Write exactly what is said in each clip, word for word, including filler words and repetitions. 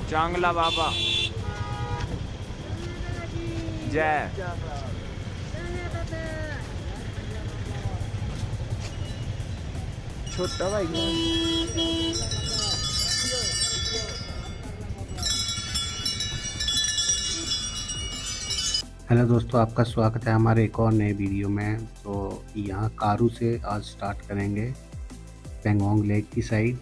चांगला बाबा जय। छोटा भाई हेलो दोस्तों, आपका स्वागत है हमारे एक और नए वीडियो में। तो यहाँ कारू से आज स्टार्ट करेंगे पेंगोंग लेक की साइड।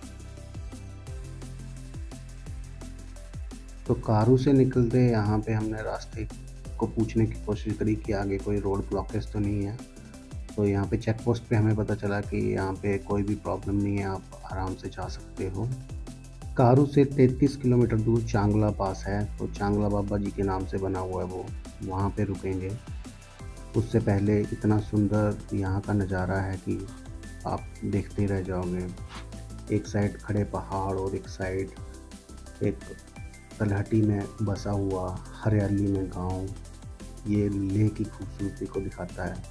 तो कारू से निकलते यहाँ पे हमने रास्ते को पूछने की कोशिश करी कि आगे कोई रोड ब्लॉकेज तो नहीं है। तो यहाँ पे चेक पोस्ट पे हमें पता चला कि यहाँ पे कोई भी प्रॉब्लम नहीं है, आप आराम से जा सकते हो। कारू से तैंतीस किलोमीटर दूर चांगला पास है, तो चांगला बाबा जी के नाम से बना हुआ है वो, वहाँ पे रुकेंगे। उससे पहले इतना सुंदर यहाँ का नज़ारा है कि आप देखते रह जाओगे। एक साइड खड़े पहाड़ और एक साइड एक तलहटी में बसा हुआ हरियाली में गांव, ये लेह की खूबसूरती को दिखाता है।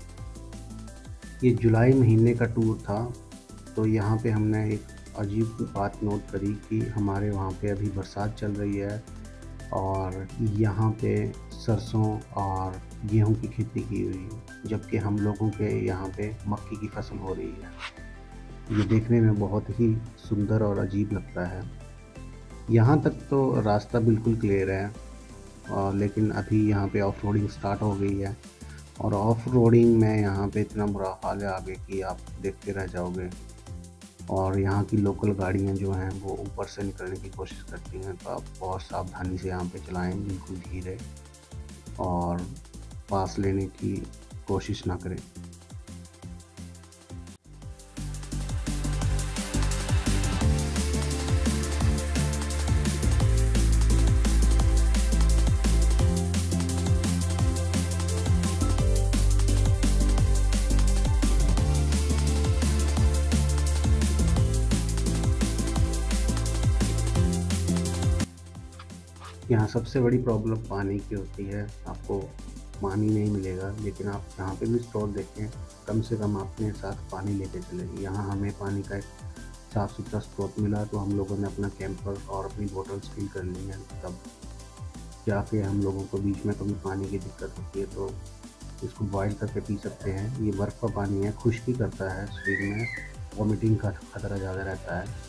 ये जुलाई महीने का टूर था, तो यहाँ पे हमने एक अजीब बात नोट करी कि हमारे वहाँ पे अभी बरसात चल रही है और यहाँ पे सरसों और गेहूं की खेती की हुई है, जबकि हम लोगों के यहाँ पे मक्की की फसल हो रही है। ये देखने में बहुत ही सुंदर और अजीब लगता है। यहाँ तक तो रास्ता बिल्कुल क्लियर है, और लेकिन अभी यहाँ पे ऑफ रोडिंग स्टार्ट हो गई है, और ऑफ रोडिंग में यहाँ पे इतना बुरा हाल है आगे कि आप देखते रह जाओगे। और यहाँ की लोकल गाड़ियाँ जो हैं वो ऊपर से निकलने की कोशिश करती हैं, तो आप बहुत सावधानी से यहाँ पे चलाएं, बिल्कुल धीरे, और पास लेने की कोशिश ना करें। यहाँ सबसे बड़ी प्रॉब्लम पानी की होती है। आपको पानी नहीं मिलेगा, लेकिन आप यहाँ पे भी स्टोर देखें, कम से कम अपने साथ पानी लेके चले। यहाँ हमें पानी का एक साफ़ सुथरा स्रोत मिला, तो हम लोगों ने अपना कैंपर और अपनी बोतल्स फिल कर ली हैं। तब जाके हम लोगों को बीच में कभी पानी की दिक्कत होती है तो इसको बॉयल करके पी सकते हैं। ये बर्फ़ का पानी है, खुश्की करता है शरीर में, वॉमिटिंग का खतरा ज़्यादा रहता है।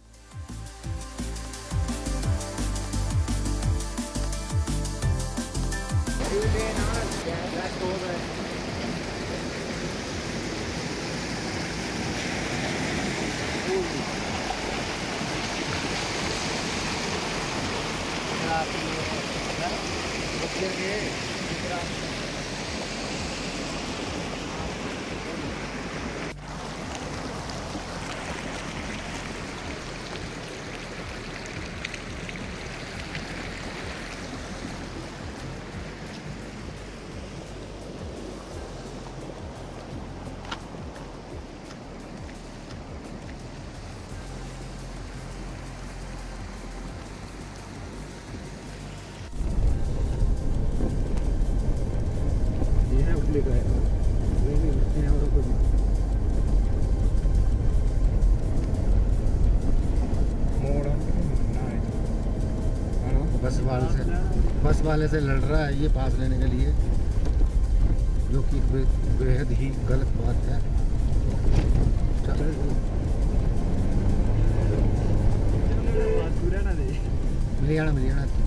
बस वाले से बस वाले से लड़ रहा है ये पास लेने के लिए, जो कि बेहद ही गलत बात है। मिल जाना मिल जाना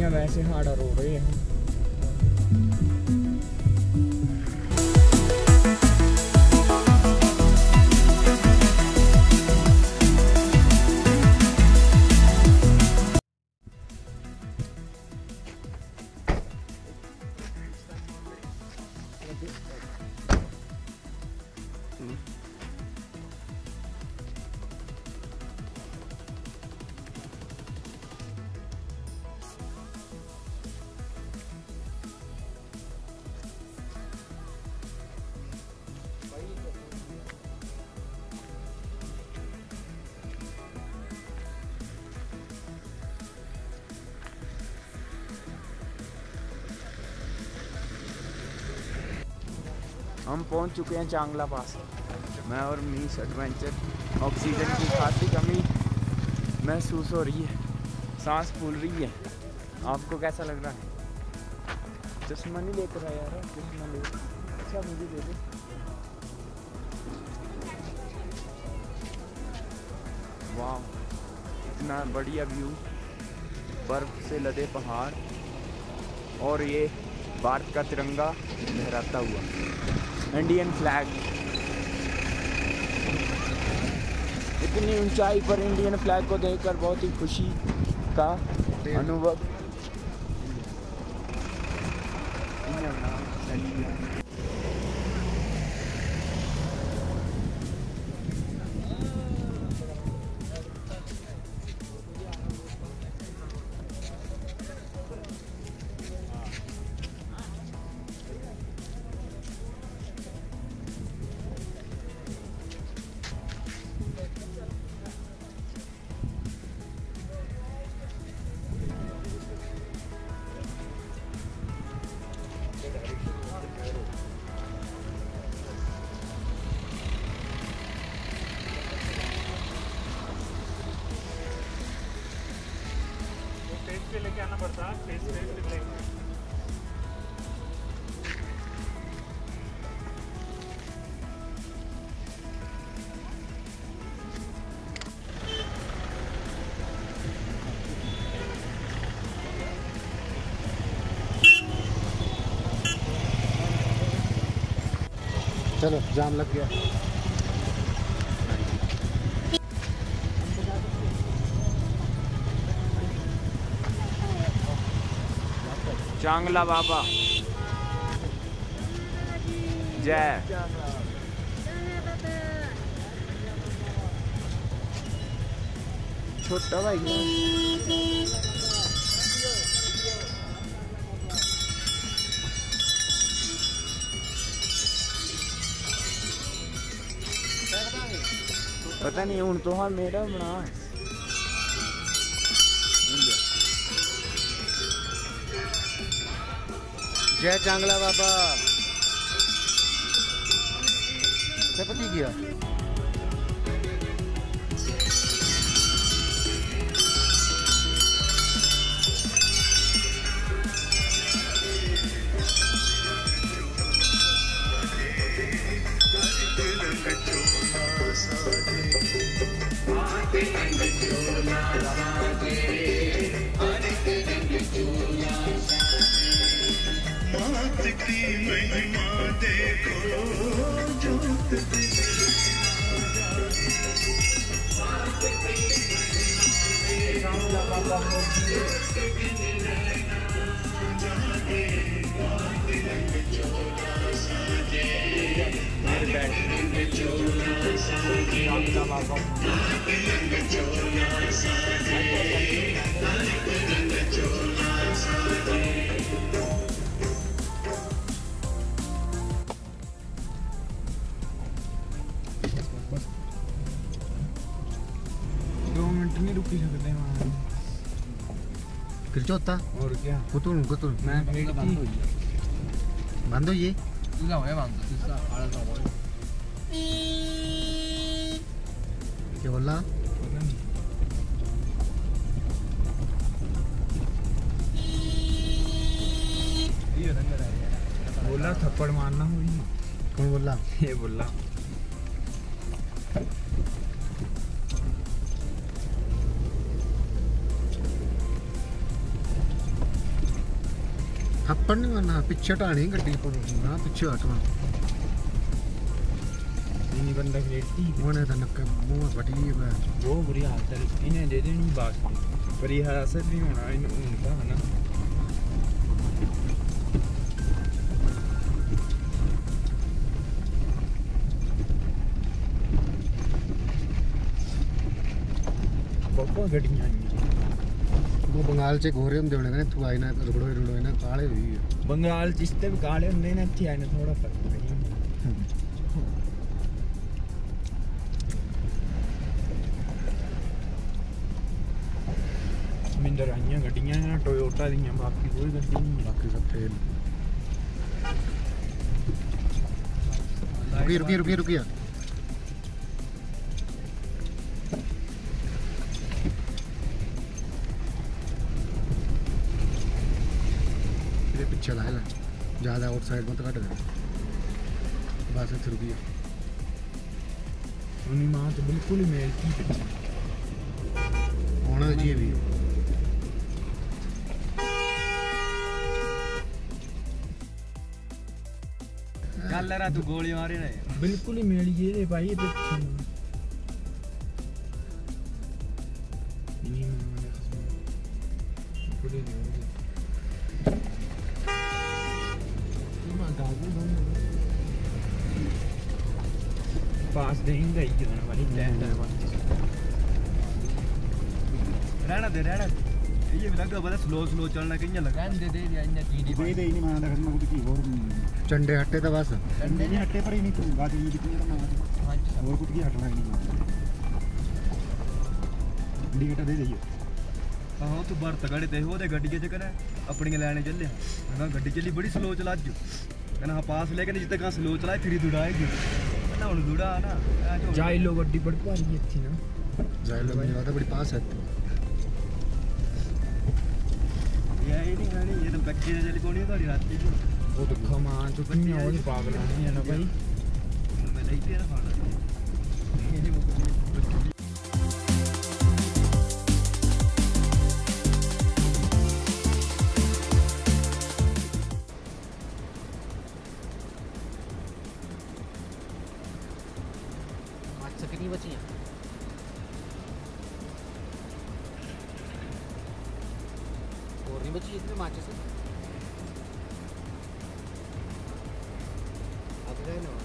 में वैसे हार्ड रोड है। हम पहुंच चुके हैं चांगला पास। मैं और मीस एडवेंचर। ऑक्सीजन की खासी कमी महसूस हो रही है, सांस फूल रही है। आपको कैसा लग रहा है? चश्मा नहीं लेकर आया यार, चश्मा ले। अच्छा मुझे दे दे। वाह, इतना बढ़िया व्यू, बर्फ से लदे पहाड़ और ये भारत का तिरंगा लहराता हुआ, इंडियन फ्लैग। इतनी ऊंचाई पर इंडियन फ्लैग को देखकर बहुत ही खुशी का अनुभव। लेके आना पड़ता है, फेस फेस लेके। चलो जाम लग गया। चांगला बाबा जय। छोटा भाई पता नहीं हूं तो हाँ मेरा बना। जय चांगला बाबा। पति किया महिमा देखो जोत दो मिनट नहीं रुकी सकते वहाँ फिर जो होता और क्या कुतुल कुतुल मैं बंद हो ये क्या बोला बोला थप्पड़ मारना हुई। कौन बोला? ये बोला थप्पड़ नहीं मारना, पीछे हटानी गड्डी पर ना, पीछे हटना इन्हीं बंदा खरीदती होने तो नक्के मुंह फटी है। वो बुरी हालत है, इन्हें दे देनी बात पर यह असर नहीं होना इन्हें उनका है ना। बहुत गड्डियाँ आई वो बंगाल से घोरे हम देवने तू आई ना रुड़ो रुड़ो ना काले हुई है। बंगाल जिसते भी काले होंगे ना अच्छी आए ना थोड़ा फर्क नहीं। मिंदर आईयां गड्डियां ना टोयोटा दी, बाकी कोई गड्डी नहीं, बाकी सब फेल। रुकिए रुकिए रुकिए रुकिए पीछे लाए ज़्यादा आउटसाइड मत कट गए बस इतने रुकिए। उन्हीं माँ तो बिल्कुल ही मेल की होना चाहिए भी। कल रहा तू गोली मारी नहीं, बिल्कुल ही मेल ये रे भाई ये पीछे इन्हीं माँ ने कसम पूरे नहीं हो पास देंगे ही क्यों ना वाली लैंड है रहना दे रहना दे। ये भी लगता है स्लो स्लो चलना कहीं लगा रहने दे दे अन्य चीनी दे दे नहीं माना देखना कुछ की और चंडे हट्टे तो बस डंडे नहीं हट्टे पर ही नहीं तू गाज ये दिखने ना मार और कुछ की हटना ही नहीं। इंडिकेटर दे दे हाँ तू बर्त गड़े ते हो दे गड्डी के चक्कर अपनी लैने चले ना गड्डी चली बड़ी स्लो चला जो कहना हाँ पास लेके जितने कहाँ स्लो चलाए फिर दुड़ाएगी ना उन दुड़ा ना जाई लो गड्डी बड़ी भारी थी ना जाइलो में ज्यादा बड़ी पास है ये नहीं गाड़ी ये तो कच्ची से चली कोनी थोड़ी रात की वो तो खमान तो कितनी और पागल है ना भाई मैं नहीं तेरा खाना कितनी बची हैं? और नहीं बची इसमें माचे से अब गए ना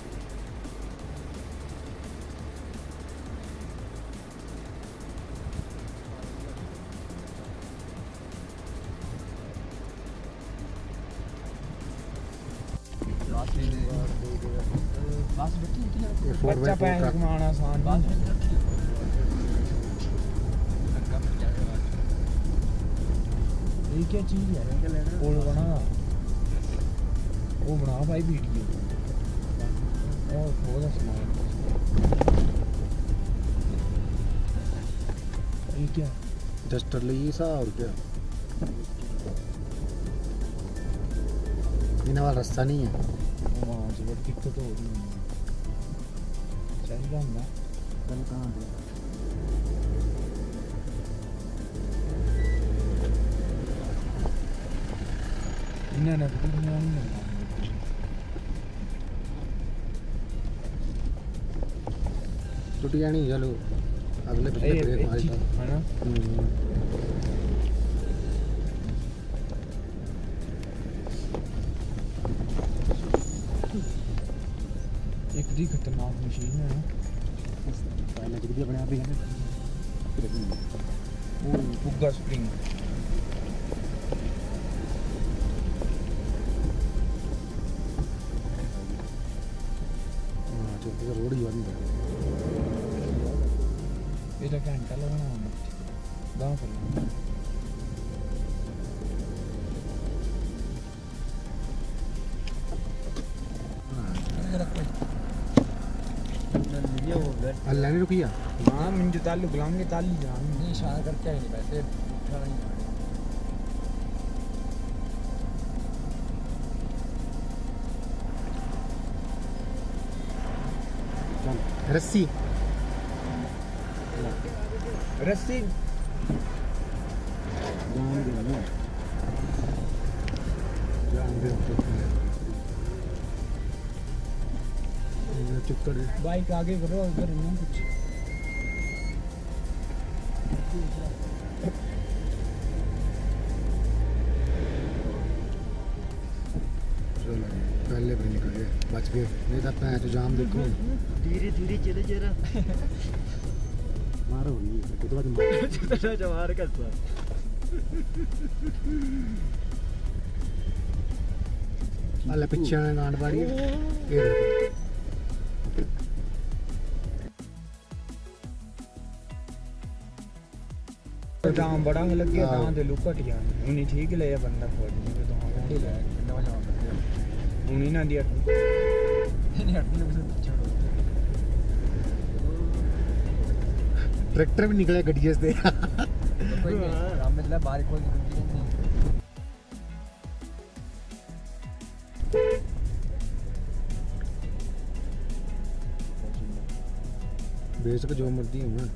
बस बच्ची इतनी बच्चा पैर घुमाना आसान बस में रखी ये क्या चीज है पुल बना वो बना भाई वीडियो और बहुत सामान ये क्या डस्टर लिए सा और क्या इन्हें वाला रास्ता नहीं है वहाँ से बड़ी दिक्कत हो रही है चल रहा है कल कहाँ गया इन्हें ना कुछ नहीं है टूटी नहीं चलो अगले पिछले ब्रेक मारी था है ना एक दी खतरनाक मशीन है पहले कुछ भी अपने आप ही है वो बुग्गा स्प्रिंग रोड ही बंद है ये तो घंटा लगाना होगा दाव कर लो अल्लाह ने रुकिया हाँ मुझे तालु बुलाएंगे ताली जान नहीं इशारा करके आई नहीं वैसे उठा नहीं रस्सी रस्सी जान दे ना चुप कर बाइक आगे करो इधर ना कुछ पहले भी निकल गए बच गए नहीं तो पैर जाम देखो धीरे धीरे चले जरा मारो नहीं तो बाद मारो चला जवार का सा अल्ले पीछे ने गांड पाड़ी ये देखो दाम बड़ा लग गया दाम ते लुकट गया उन्हीं ठीक ले बंदा खोज नहीं तो हां ठीक है नवा जवाब उन्हीं ना दिया नहीं हटने छोड़ो ट्रैक्टर भी निकले गड्डियों से कोई नहीं राम में चला बाहर कोई नहीं बेशक जो मर्जी हो ना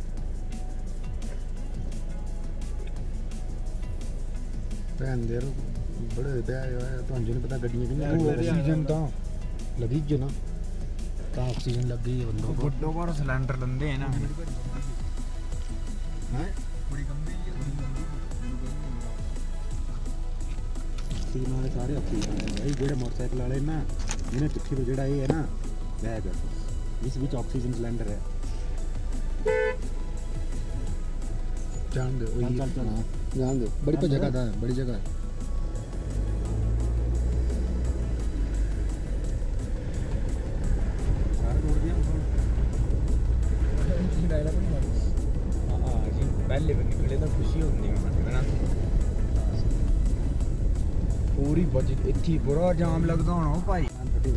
भैन दे बड़े ब्याह तो नहीं पता गड्डियां किन्नी ऑक्सीजन तो लगी जो ना तो ऑक्सीजन लग गई है बंदों को बड़ो बड़ा सिलेंडर लंदे हैं ना हैं बड़ी गंदी ऑक्सीजन वाले सारे ऑक्सीजन वाले भाई जेड़े मोटरसाइकिल वाले ना इन्हें पिट्ठी पे जेड़ा ये है ना बैग इस बीच ऑक्सीजन सिलेंडर है जान दो वही चल चल जान दो बड़ी तो जगह था बड़ी जगह सारा तोड़ दिया हां जी पहले भी निकले तो खुशी होती है ना पूरी बजट इतनी बुरा जाम लगदा होना भाई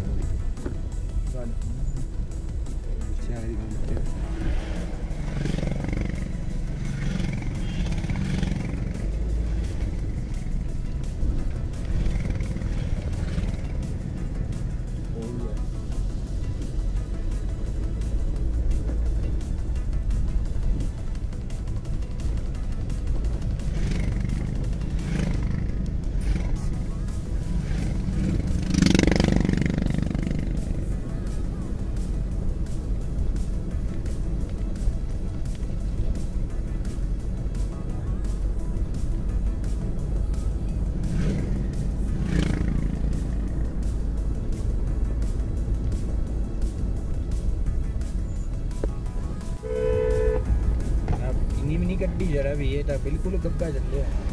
गड्डी जरा भी ये तो बिल्कुल गब्बा चल रहा है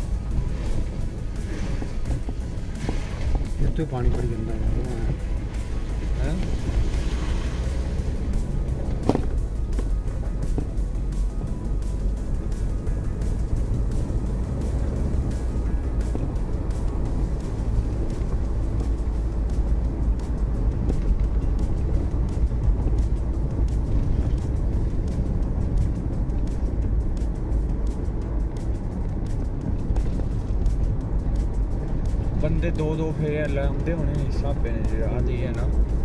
ये तो पानी बड़ी गंदा है हैं बंदे दो दो फेरे लाਉਂਦੇ होने हिसाबे ने आती है ना